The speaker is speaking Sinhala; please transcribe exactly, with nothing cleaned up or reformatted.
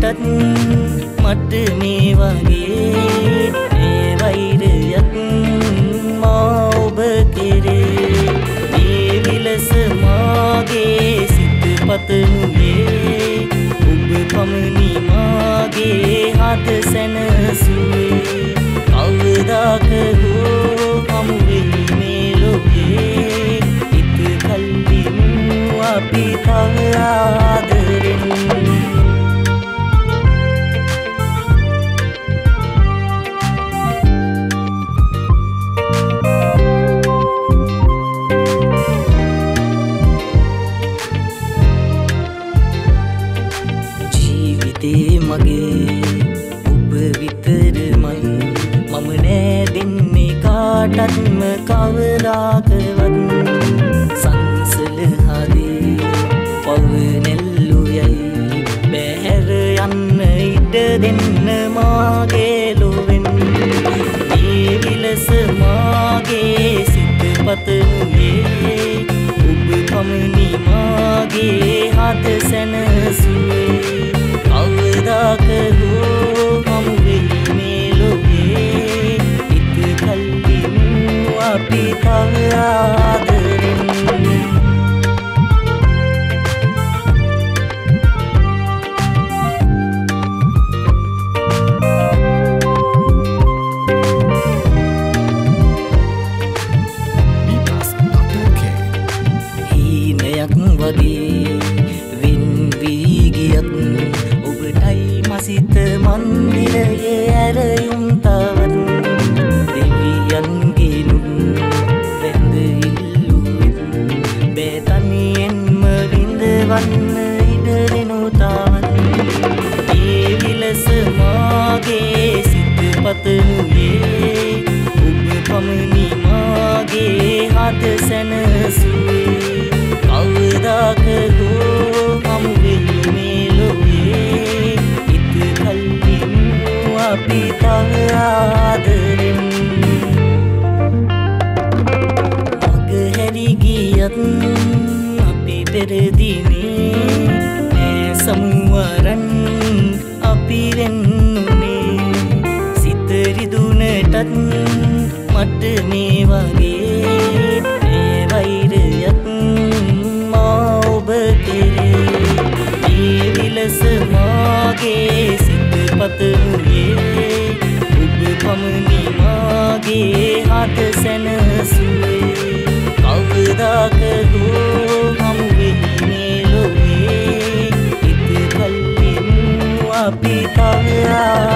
දිනුනටත් මට මේ වගේ මේ වෛරයක් මා ඔබ කෙරේ මේ විලස මාගේ සිත පතනුයේ ඔබ පමණි මාගේ හද සැනසුවේ කවදාක හෝ හමු වෙයි මේ ලෝකේ හිත කල්ලිමු අපි තව ආදරෙන් මගේ ඔබ විතරමයි මම නෑ දෙන්නේ කාටත්ම කවදාකවත් සංසල හරි පව නෙල්ලුයයි බැහැර යන්න ඉඩ දෙන්න මාගේ ලොවෙන් මේ විලස මාගේ සිත පතනුයේ ඔබ පමණි මාගේ හද සැනසුවේ කවදාක හෝ හමු වෙයි මේ ලෝකේ හිත කල්ලිමු අපි තව ආදරෙන් හීනයක් වගේ වින් වී ගියත් සිත මන්දිරයේ ඇරයුම් තවත් දෙවියන්ගේ නුත් වැඳ ඉල්ලුවෙත් බෑ තනියෙන්ම විඳවන්න ඉඩ දෙනු තවත් මේ විලස මාගේ සිත පතනුයේ ඔබ පමණි මාගේ හද සැනසුවේ කවදාක හෝ හමු වෙයි මේ ලෝකේ අපි තව ආදරෙන් මග හැරි ගියත් අපි පෙරදිනේ මේ සමුවරන් අපි වෙන්නුනේ සිත රිදුනටත් මට මේ වගේ මේ වෛරයක් මා ඔබ කෙරේ මේ විලස මාගේ පතනුයේ ඔබ පමණි මාගේ හද සැනසුවේ කවදාක හෝ හමු වෙයි මේ ලෝකේ හිත කල්ලිමු අපි තව